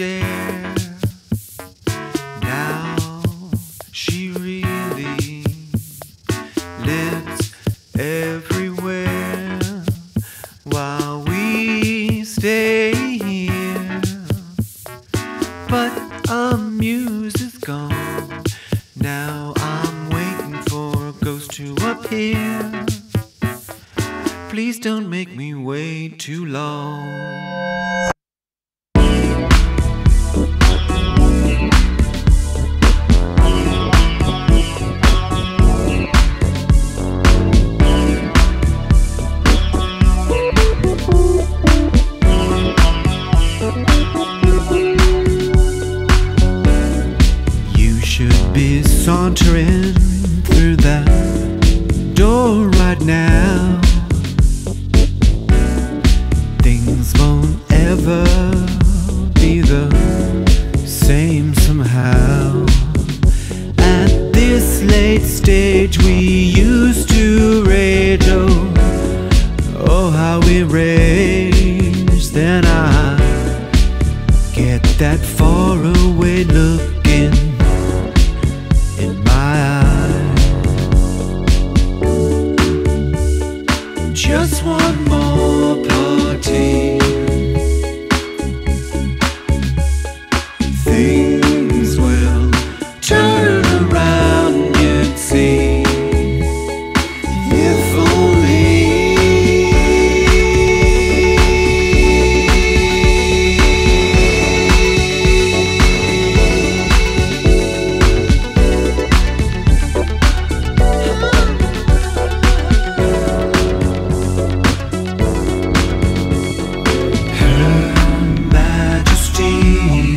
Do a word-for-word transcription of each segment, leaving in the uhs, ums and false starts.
stare. Now she really lives everywhere while we stay here. But a muse is gone. Now I'm waiting for a ghost to appear. Please don't make me wait too long. You should be sauntering through that door right now. Things won't ever be the same somehow. At this late stage we used to rage. Oh, oh how we rage. Then I get that faraway look in, in my eye. Just one more party. Things will turn around, you'd see. If only. Her Majesty,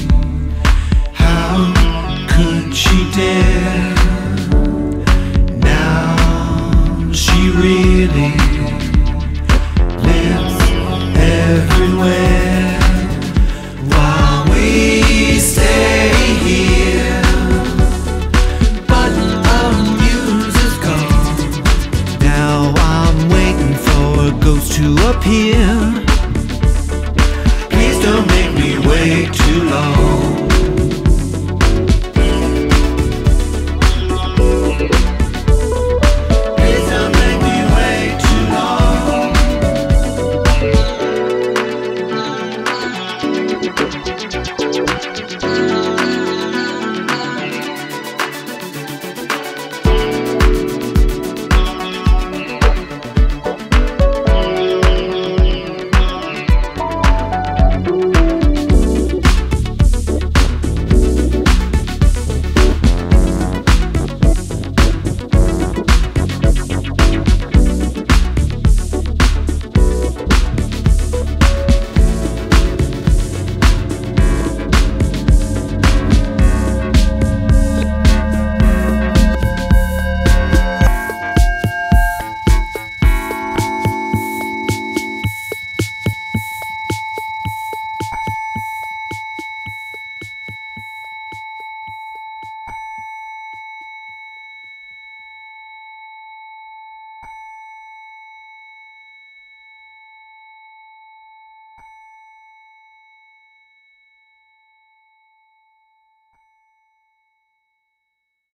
how could she dare? Now she really lives everywhere while we stay here. But our muse is gone. Now I'm waiting for a ghost to appear.